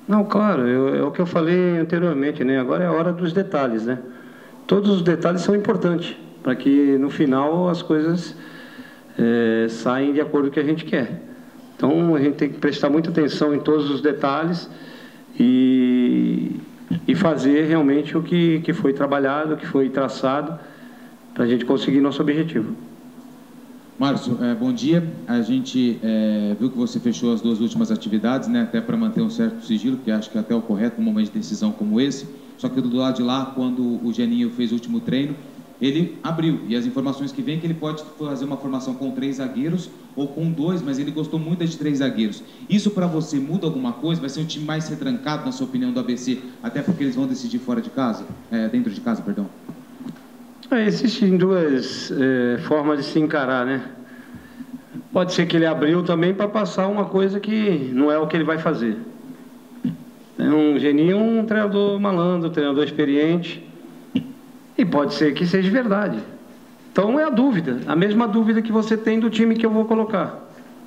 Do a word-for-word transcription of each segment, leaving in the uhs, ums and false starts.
Não, claro, eu, é o que eu falei anteriormente, né? Agora é a hora dos detalhes, né? Todos os detalhes são importantes para que no final as coisas é, saem de acordo com o que a gente quer. Então a gente tem que prestar muita atenção em todos os detalhes e, e fazer realmente o que, que foi trabalhado, o que foi traçado para a gente conseguir nosso objetivo. Márcio, é, bom dia. A gente é, viu que você fechou as duas últimas atividades, né, até para manter um certo sigilo, que acho que é até o correto num momento de decisão como esse. Só que do lado de lá, quando o Geninho fez o último treino, ele abriu. E as informações que vêm é que ele pode fazer uma formação com três zagueiros ou com dois, mas ele gostou muito de três zagueiros. Isso para você muda alguma coisa? Vai ser um time mais retrancado, na sua opinião, do A B C, até porque eles vão decidir fora de casa? É, dentro de casa, perdão. É, existem duas é, formas de se encarar, né? Pode ser que ele abriu também para passar uma coisa que não é o que ele vai fazer. É um Geninho, um treinador malandro, um treinador experiente, e pode ser que seja verdade. Então é a dúvida, a mesma dúvida que você tem do time que eu vou colocar.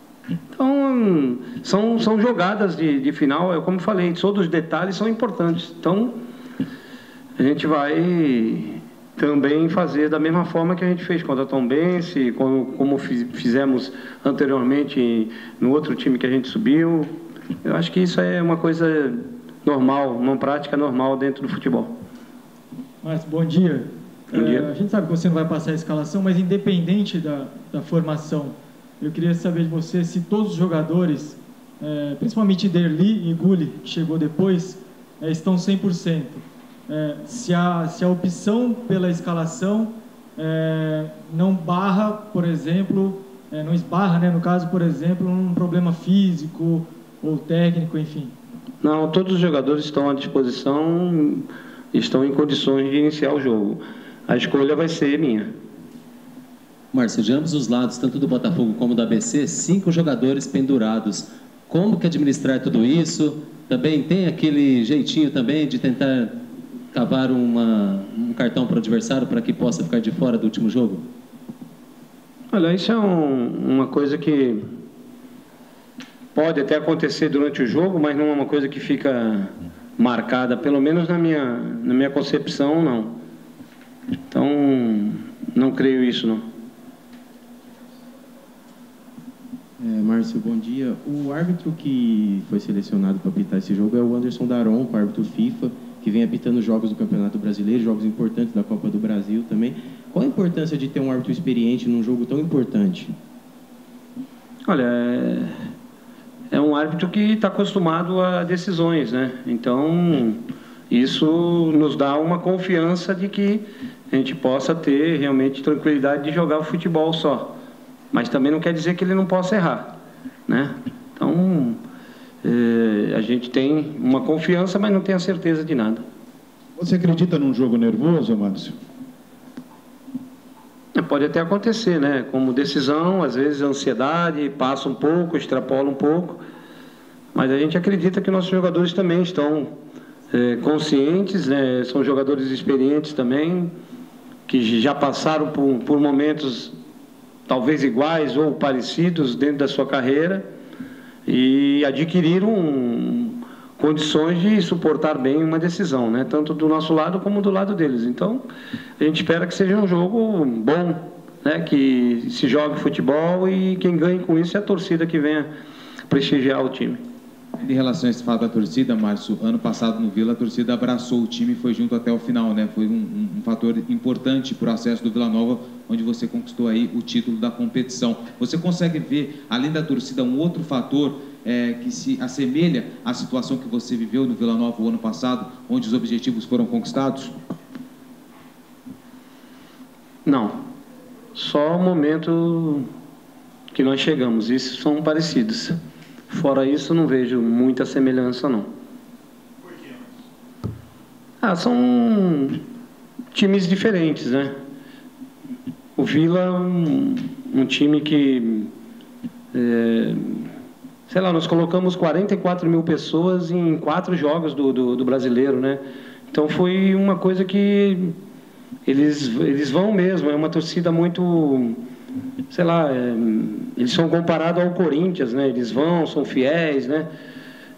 Então são, são jogadas de, de final, eu como falei, todos os detalhes são importantes. Então a gente vai também fazer da mesma forma que a gente fez contra a Tombense, como, como fizemos anteriormente no outro time que a gente subiu. Eu acho que isso é uma coisa normal, uma prática normal dentro do futebol. Márcio, bom dia. Bom dia. É, a gente sabe que você não vai passar a escalação, mas independente da, da formação, eu queria saber de você se todos os jogadores, é, principalmente Derli e Gulli, que chegou depois, é, estão cem por cento. É, se, a, se a opção pela escalação é, não barra, por exemplo, é, não esbarra, né, no caso, por exemplo, um problema físico ou técnico, enfim. Não, todos os jogadores estão à disposição, estão em condições de iniciar o jogo. A escolha vai ser minha. Márcio, de ambos os lados, tanto do Botafogo como do A B C, cinco jogadores pendurados. Como que administrar tudo isso? Também tem aquele jeitinho também de tentar cavar uma, um cartão para o adversário para que possa ficar de fora do último jogo? Olha, isso é um, uma coisa que pode até acontecer durante o jogo, mas não é uma coisa que fica marcada, pelo menos na minha, na minha concepção, não. Então, não creio isso, não. É, Márcio, bom dia. O árbitro que foi selecionado para apitar esse jogo é o Anderson Daron, o árbitro FIFA, que vem apitando jogos do Campeonato Brasileiro, jogos importantes da Copa do Brasil também. Qual a importância de ter um árbitro experiente num jogo tão importante? Olha, é, é um árbitro que está acostumado a decisões, né? Então, isso nos dá uma confiança de que a gente possa ter realmente tranquilidade de jogar o futebol só. Mas também não quer dizer que ele não possa errar, né? Então, é, a gente tem uma confiança, mas não tem a certeza de nada. Você acredita num jogo nervoso, Márcio? É, pode até acontecer, né? Como decisão, às vezes a ansiedade passa um pouco, extrapola um pouco, mas a gente acredita que nossos jogadores também estão é, conscientes, né? São jogadores experientes também, que já passaram por, por momentos talvez iguais ou parecidos dentro da sua carreira e adquiriram condições de suportar bem uma decisão, né? Tanto do nosso lado como do lado deles. Então, a gente espera que seja um jogo bom, né? Que se jogue futebol e quem ganhe com isso é a torcida que venha prestigiar o time. Em relação a esse fato da torcida, Márcio, ano passado no Vila, a torcida abraçou o time e foi junto até o final, né? Foi um, um, um fator importante para o acesso do Vila Nova, onde você conquistou aí o título da competição. Você consegue ver, além da torcida, um outro fator é, que se assemelha à situação que você viveu no Vila Nova o ano passado, onde os objetivos foram conquistados? Não. Só o momento que nós chegamos. Isso são parecidos. Fora isso, não vejo muita semelhança, não. Por quê? Ah, são times diferentes, né? O Vila é um, um time que, é, sei lá, nós colocamos quarenta e quatro mil pessoas em quatro jogos do, do, do brasileiro, né? Então foi uma coisa que eles, eles vão mesmo, é uma torcida muito... sei lá, é, eles são comparados ao Corinthians, né? Eles vão, são fiéis, né?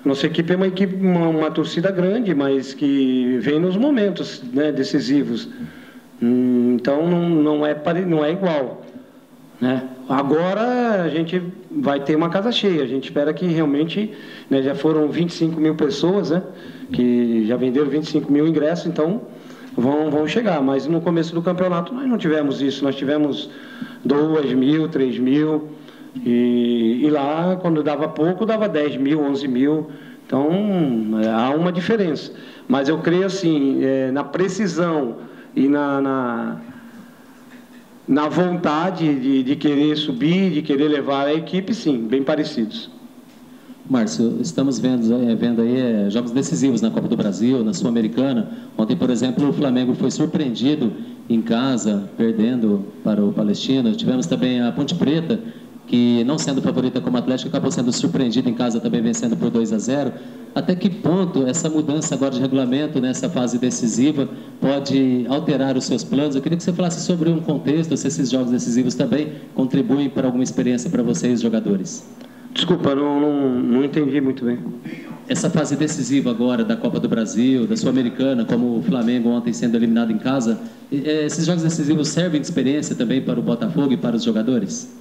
Nossa equipe é uma equipe, uma, uma torcida grande, mas que vem nos momentos, né, decisivos. Hum, então não, não, é, não é igual, né? Agora a gente vai ter uma casa cheia. A gente espera que realmente, né, já foram vinte e cinco mil pessoas, né, que já venderam vinte e cinco mil ingressos, então vão, vão chegar. Mas no começo do campeonato nós não tivemos isso. Nós tivemos duas mil, três mil. E, e lá, quando dava pouco, dava dez mil, onze mil. Então, é, há uma diferença. Mas eu creio assim, é, na precisão e na, na, na vontade de, de querer subir, de querer levar a equipe, sim, bem parecidos. Márcio, estamos vendo, é, vendo aí é, jogos decisivos na Copa do Brasil, na Sul-Americana. Ontem, por exemplo, o Flamengo foi surpreendido em casa, perdendo para o Palestino. Tivemos também a Ponte Preta, que não sendo favorita como Atlético, acabou sendo surpreendido em casa, também vencendo por dois a zero. Até que ponto essa mudança agora de regulamento, nessa fase decisiva, pode alterar os seus planos? Eu queria que você falasse sobre um contexto, se esses jogos decisivos também contribuem para alguma experiência para vocês, jogadores. Desculpa, não, não, não entendi muito bem. Essa fase decisiva agora da Copa do Brasil, da Sul-Americana, como o Flamengo ontem sendo eliminado em casa, esses jogos decisivos servem de experiência também para o Botafogo e para os jogadores?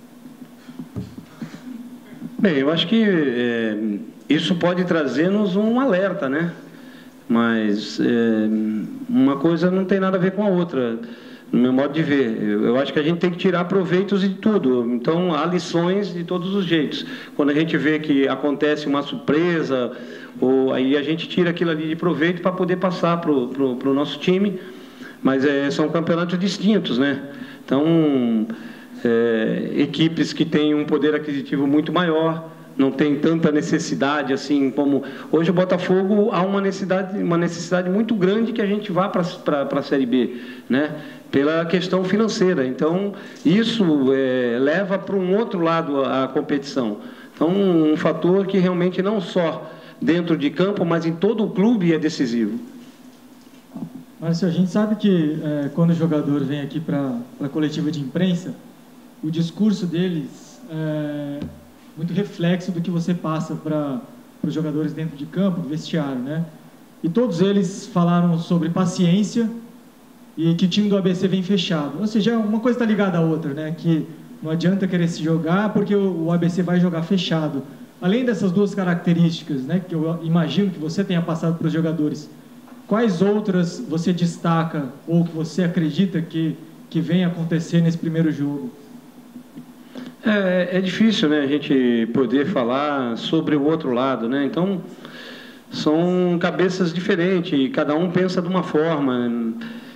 Bem, eu acho que é, isso pode trazer-nos um alerta, né? Mas é, uma coisa não tem nada a ver com a outra, no meu modo de ver. Eu, eu acho que a gente tem que tirar proveitos de tudo. Então, há lições de todos os jeitos. Quando a gente vê que acontece uma surpresa, ou aí a gente tira aquilo ali de proveito para poder passar para o nosso time. Mas é, são campeonatos distintos, né? Então... É, equipes que têm um poder aquisitivo muito maior, não tem tanta necessidade assim como... Hoje o Botafogo há uma necessidade, uma necessidade muito grande que a gente vá para a Série B, né? Pela questão financeira. Então, isso é, leva para um outro lado a, a competição. Então, um fator que realmente não só dentro de campo, mas em todo o clube é decisivo. Márcio, a gente sabe que é, quando o jogador vem aqui para a coletiva de imprensa, o discurso deles é muito reflexo do que você passa para os jogadores dentro de campo, do vestiário, né? E todos eles falaram sobre paciência e que o time do A B C vem fechado. Ou seja, uma coisa está ligada à outra, né? Que não adianta querer se jogar porque o, o A B C vai jogar fechado. Além dessas duas características, né? Que eu imagino que você tenha passado para os jogadores, quais outras você destaca ou que você acredita que, que vem acontecer nesse primeiro jogo? É, é difícil, né, a gente poder falar sobre o outro lado, né? Então, são cabeças diferentes, e cada um pensa de uma forma.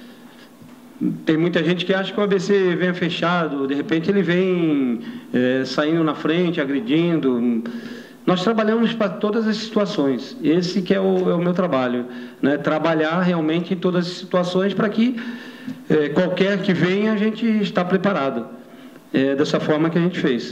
Tem muita gente que acha que o A B C vem fechado, de repente ele vem é, saindo na frente, agredindo. Nós trabalhamos para todas as situações. Esse que é o, é o meu trabalho, né? Trabalhar realmente em todas as situações para que é, qualquer que venha a gente está preparado. É dessa forma que a gente fez.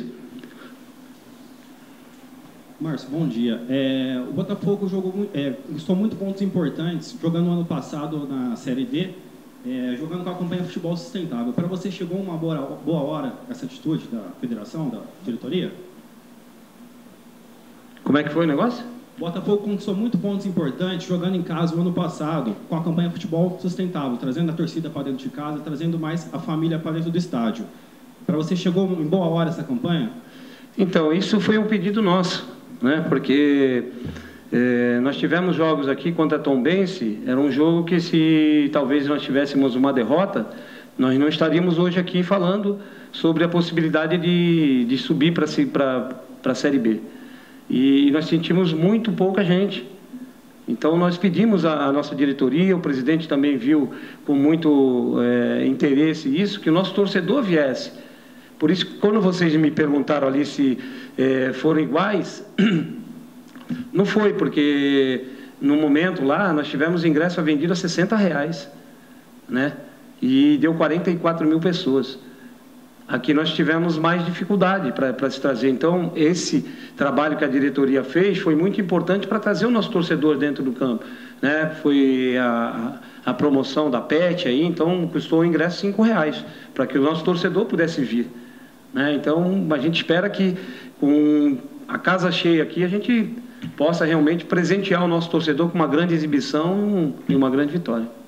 Márcio, bom dia. É, o Botafogo jogou, é, conquistou muitos pontos importantes, jogando no ano passado na Série D, é, jogando com a campanha Futebol Sustentável. Para você, chegou uma boa, boa hora essa atitude da federação, da diretoria? Como é que foi o negócio? O Botafogo conquistou muitos pontos importantes jogando em casa o ano passado, com a campanha Futebol Sustentável, trazendo a torcida para dentro de casa, trazendo mais a família para dentro do estádio. Para você, chegou em boa hora essa campanha? Então, isso foi um pedido nosso, né? Porque é, nós tivemos jogos aqui contra a Tombense, era um jogo que, se talvez nós tivéssemos uma derrota, nós não estaríamos hoje aqui falando sobre a possibilidade de, de subir para a Série B. E nós sentimos muito pouca gente. Então, nós pedimos à nossa diretoria, o presidente também viu com muito é, interesse isso, que o nosso torcedor viesse. Por isso, quando vocês me perguntaram ali se é, foram iguais, não foi, porque no momento lá nós tivemos ingresso vendido a sessenta reais, né? E deu quarenta e quatro mil pessoas. Aqui nós tivemos mais dificuldade para se trazer. Então, esse trabalho que a diretoria fez foi muito importante para trazer o nosso torcedor dentro do campo, né? Foi a, a promoção da Pet aí, então custou o ingresso cinco reais, para que o nosso torcedor pudesse vir. Né? Então, a gente espera que com a casa cheia aqui, a gente possa realmente presentear o nosso torcedor com uma grande exibição e uma grande vitória.